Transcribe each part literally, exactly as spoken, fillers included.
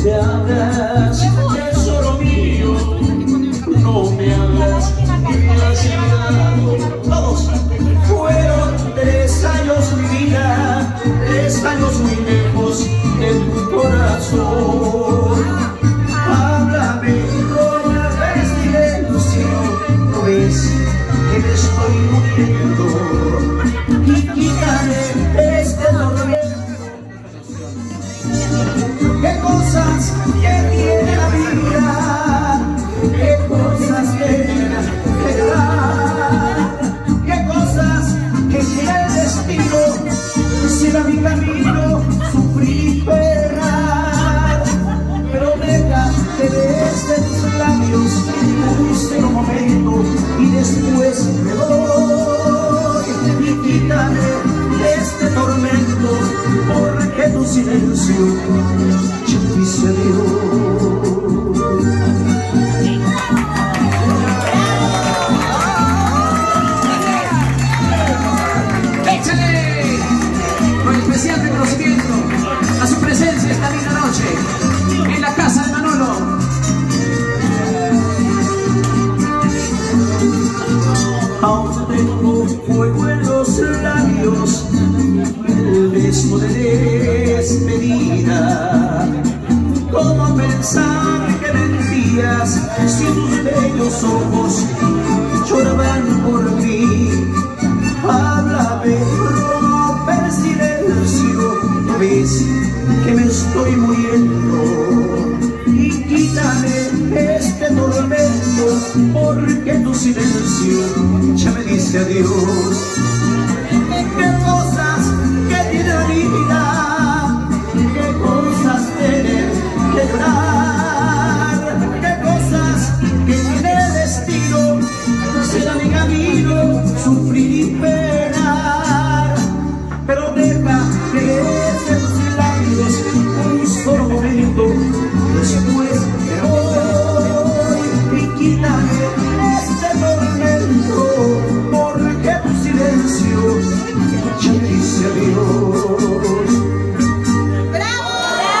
te hagas tesoro mío, no me hagas ni me has llegado. Todos fueron tres años mi vida, tres años muy lejos de tu corazón. Háblame con la silencio, no ves que me estoy muriendo, y quítame este tormento. Qué cosas que tiene la vida, qué cosas tiene que dar, qué cosas que tiene el destino. Si era mi camino, sufrí y penar, pero deja que desde tus labios un solo momento y después me voy. Y quítame este tormento, porque tu silencio ya me dice adiós. ¡Échale! Con especial reconocimiento a su presencia esta linda noche en la casa de Manolo. Aún tengo fuego en los labios, el beso de despedida. ¿Cómo pensar que mentías si tus bellos ojos lloraban por mí? Háblame, rompe el silencio, ¿no ves que me estoy muriendo? Y quítame este tormento, porque tu silencio ya me dice adiós. Qué cosas que tiene la vida, qué cosas tiene que llorar, qué cosas que tiene el destino. Será mi camino sufrir y penar, pero deja que desde tus labios un solo momento, después me voy. Y quítame este tormento, porque tu silencio ya me dice adiós. ¡Bravo!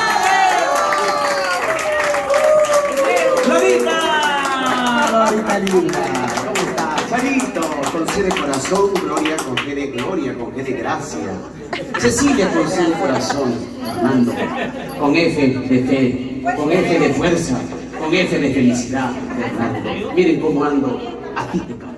¡Lorita! ¡Lorita linda! ¿Cómo está? Charito, con C de corazón, Gloria con G de gloria, con G de gracia. Cecilia con C de corazón, Fernando con F de fe, con F de fuerza, con F de felicidad, Fernando. Miren cómo ando, a ti te cae.